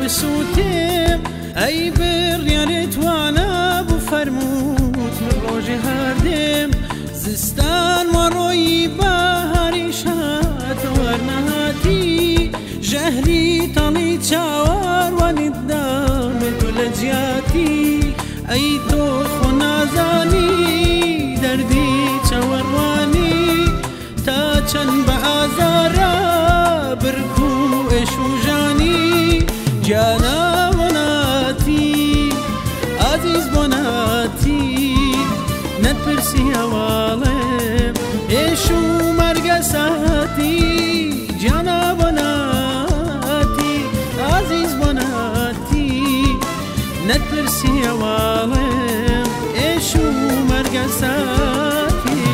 بسوتم أي بريانت وانا بفرموت من روجي هردم زستان وروي بهاري شات ورنهاتي جهري طلي تشاور وندام دولجياتي أي توخ ونازاني دردي تشاورواني تاچن بازارا بركو إشو جاني جانا وناتي عزيز بناتي نتبرسي هوالم إشو مرقساتي جانا بناتي عزيز بناتي نتبرسي هوالم إشو مرقساتي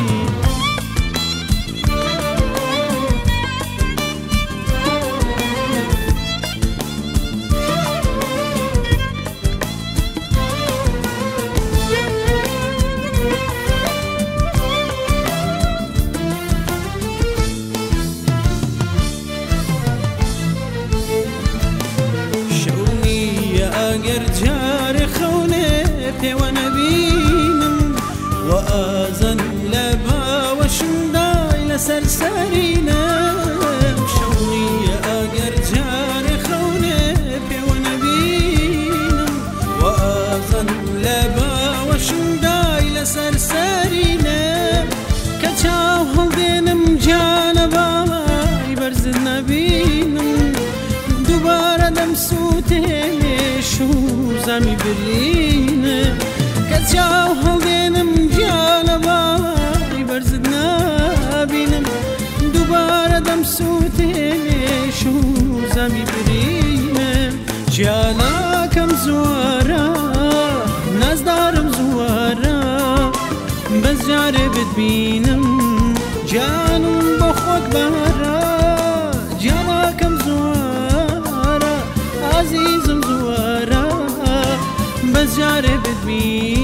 اگر جار خونه پیوانه بینم و آزن لبا و شندای لسرسرینم شوقی اگر جار خونه پیوانه بینم و آزن لبا و شندای لسرسرینم کچاو هل دینم جانبای برز نبینم دوباره دم سوته شو زمي برلين كتشاو هلدينم جانباي برزدنا بينم دوباره دم سوتي شو زمي برلين جانا كم زوارا ناس دارم زوارا بس جاربت بينم جانم بخوك بهرا جانا كم زوارا عزيزم زوارا بس جاربت بينم